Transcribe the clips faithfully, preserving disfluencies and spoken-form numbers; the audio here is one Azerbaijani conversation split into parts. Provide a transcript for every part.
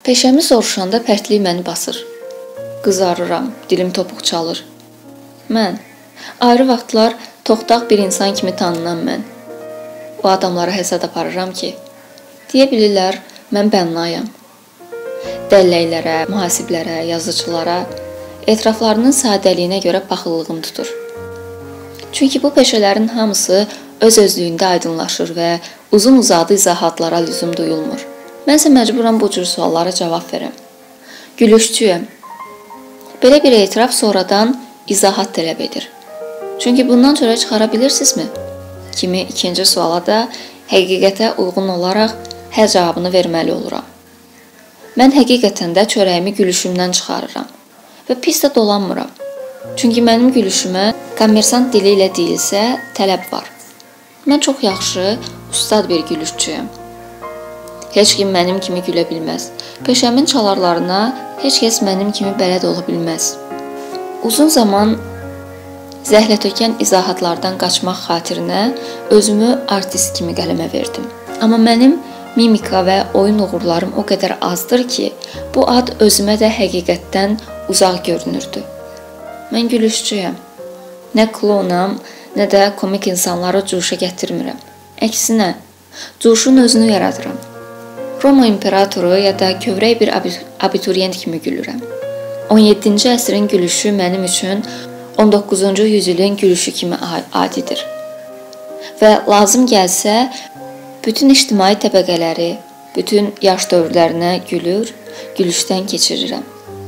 Peşəmi soruşanda pərtlik məni basır. Qızarıram, dilim topuq çalır. Mən, ayrı vaxtlar toxtaq bir insan kimi tanınan mən. O adamlara həsəd aparıram ki, deyə bilirlər, mən bənnayam. Dəlləklərə, mühasiblərə, yazıcılara, etraflarının sadəliyinə görə paxıllığım tutur. Çünki bu peşələrin hamısı öz-özlüyündə aydınlaşır və uzun-uzadı izahatlara lüzum duyulmur. Mənsə məcburam bu cür suallara cavab verəm. Gülüşçüyəm. Belə bir etiraf sonradan izahat tələb edir. Çünki bundan çörək çıxara bilirsinizmi? Kimi ikinci suala da həqiqətə uyğun olaraq hə cavabını verməli oluram. Mən həqiqətən də çörəyimi gülüşümdən çıxarıram və pis də dolanmıram. Çünki mənim gülüşümə kommersant dili ilə deyilsə tələb var. Mən çox yaxşı, ustad bir gülüşçüyəm. Heç kim mənim kimi gülə bilməz. Peşəmin çalarlarına heç kəs mənim kimi bələd ola bilməz. Uzun zaman zəhlətökən izahatlardan qaçmaq xatirinə özümü artist kimi qələmə verdim. Amma mənim mimika və oyun uğurlarım o qədər azdır ki, bu ad özümə də həqiqətdən uzaq görünürdü. Mən gülüşçüyəm. Nə klonam, nə də komik insanları cuşa gətirmirəm. Əksinə, cuşun özünü yaradıram. Roma imperatoru ya da kövrək bir abituriyent kimi gülürəm. on yeddinci əsrin gülüşü mənim üçün on doqquzuncu yüzilin gülüşü kimi adidir. Və lazım gəlsə, bütün ictimai təbəqələri, bütün yaş dövrlərinə gülür, gülüşdən keçirirəm.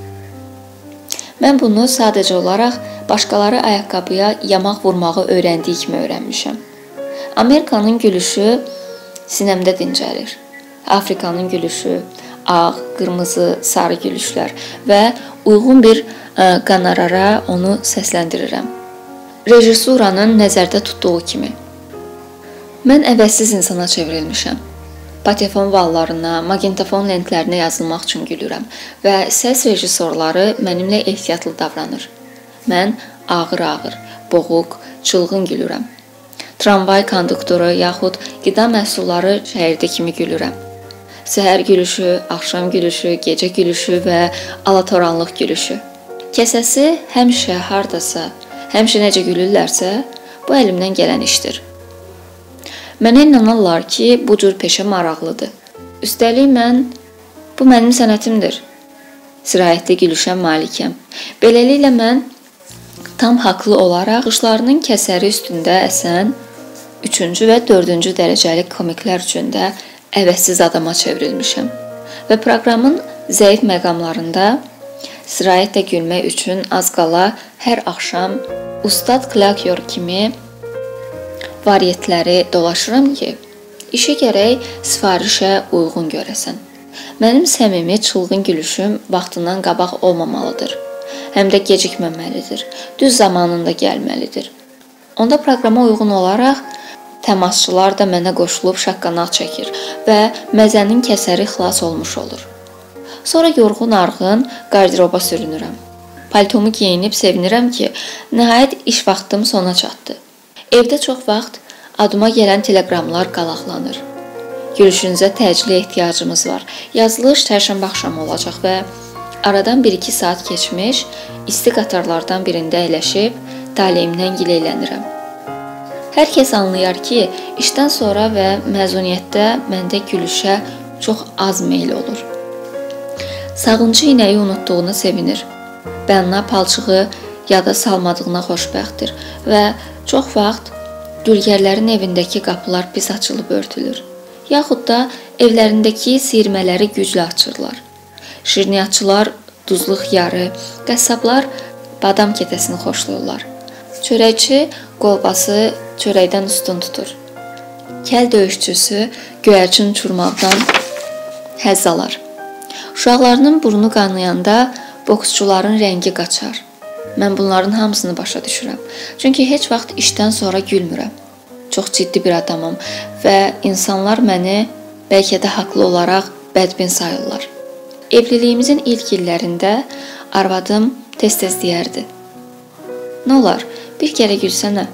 Mən bunu sadəcə olaraq başqaları ayaqqabıya yamaq vurmağı öyrəndiyi kimi öyrənmişəm. Amerikanın gülüşü sinəmdə dincəlir. Afrikanın gülüşü, ağ, qırmızı, sarı gülüşlər və uyğun bir qonorara onu səsləndirirəm. Rejissuranın nəzərdə tutduğu kimi. Mən əvəzsiz insana çevrilmişəm. Patefon vallarına, maqnitofon lentlərinə yazılmaq üçün gülürəm və səs rejissorları mənimlə ehtiyatlı davranır. Mən ağır-ağır, boğuq, çılğın gülürəm. Tramvay konduktoru yaxud qida məhsulları şəhərdə kimi gülürəm. Səhər gülüşü, axşam gülüşü, gecə gülüşü və alatoranlıq gülüşü. Kəsəsi həmişə hardasa, həmişə necə gülürlərsə, bu əlimdən gələn işdir. Mənə inanırlar ki, bu cür peşə maraqlıdır. Üstəlik mən, bu mənim sənətimdir. Sirayətli gülüşə malikəm. Beləliklə mən tam haqlı olaraq qışlarının kəsəri üstündə əsən üçüncü və dördüncü dərəcəli komiklər üçün də əvəzsiz adama çevrilmişəm və proqramın zəif məqamlarında sirayətlə gülmək üçün az qala hər axşam Ustad Klakyor kimi varietləri dolaşıram ki, işə gərək sifarişə uyğun görəsən. Mənim səmimi çılğın gülüşüm vaxtından qabaq olmamalıdır, həm də gecikməməlidir, düz zamanında gəlməlidir. Onda proqrama uyğun olaraq təmasçılar da mənə qoşulub şaqqanaq çəkir və məzənin kəsəri xilas olmuş olur. Sonra yorğun-arğın qardiroba sürünürəm. Paltomu geyinib sevinirəm ki, nəhayət iş vaxtım sona çatdı. Evdə çox vaxt adıma gələn teleqramlar qalaqlanır. Gülüşünüzə təcili ehtiyacımız var. Yazılış çərşənbə axşamı olacaq və aradan bir iki saat keçmiş, isti qatarlardan birində əyləşib taleyimdən gileylənirəm. Hər kəs anlayar ki, işdən sonra və məzuniyyətdə məndə gülüşə çox az meyl olur. Sağıncı inəyi unutduğunu sevinir. Bənna palçığı yada salmadığına xoşbəxtdir və çox vaxt dülgərlərin evindəki qapılar pis açılıb örtülür. Yaxud da evlərindəki siyirmələri güclə açırlar. Şirniyyatçılar duzluq yarı, qəssablar badam kətəsini xoşlayırlar. Çörəkçi qolbası çörəkdən üstün tutur. Kəl döyüşçüsü göyərçin uçurmaqdan həzz alar. Uşaqlarının burnu qanayanda boksçuların rəngi qaçar. Mən bunların hamısını başa düşürəm. Çünki heç vaxt işdən sonra gülmürəm. Çox ciddi bir adamım və insanlar məni bəlkə də haqlı olaraq bədbin sayırlar. Evliliyimizin ilk illərində arvadım tez-tez deyərdi: "Nə olar, bir kərə gülsənə."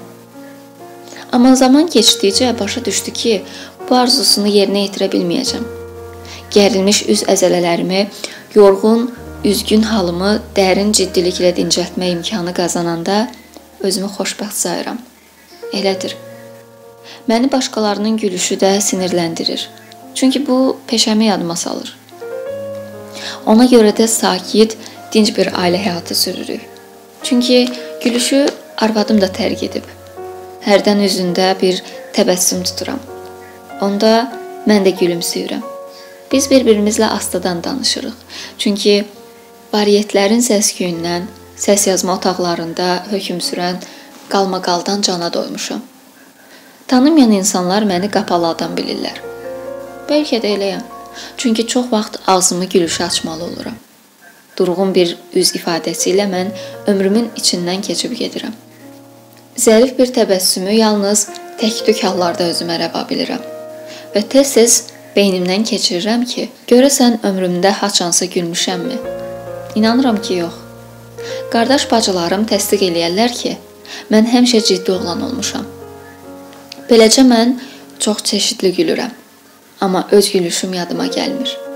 Amma zaman keçdikcə başa düşdü ki, bu arzusunu yerinə yetirə bilməyəcəm. gərilmiş üz əzələlərimi, yorğun, üzgün halımı dərin ciddiliklə dincəltmə imkanı qazananda özümü xoşbəxt sayıram. Elədir. Məni başqalarının gülüşü də sinirləndirir. Çünki bu peşəmi yadıma salır. Ona görə də sakit, dinc bir ailə həyatı sürürük. Çünki gülüşü arvadım da tərk edib. Hərdən üzündə bir təbəssüm tuturam. Onda mən də gülümsəyirəm. Biz bir-birimizlə astadan danışırıq. Çünki varietlərin səs-küyündən, səs yazma otaqlarında hökm sürən qalmaqaldan cana doymuşam. Tanımayan insanlar məni qapalı adam bilirlər. Bəlkə də eləyəm. Çünki çox vaxt ağzımı gülüşə açmalı oluram. Durğun bir üz ifadəsi ilə mən ömrümün içindən keçib gedirəm. Zərif bir təbəssümü yalnız tək-tük hallarda özümə rəva bilirəm. Və tez-tez beynimdən keçirirəm ki, görəsən ömrümdə haçansa gülmüşəmmi? İnanıram ki, yox. Qardaş bacılarım təsdiq eləyərlər ki, mən həmişə ciddi oğlan olmuşam. Beləcə mən çox çeşidli gülürəm. Amma öz gülüşüm yadıma gəlmir.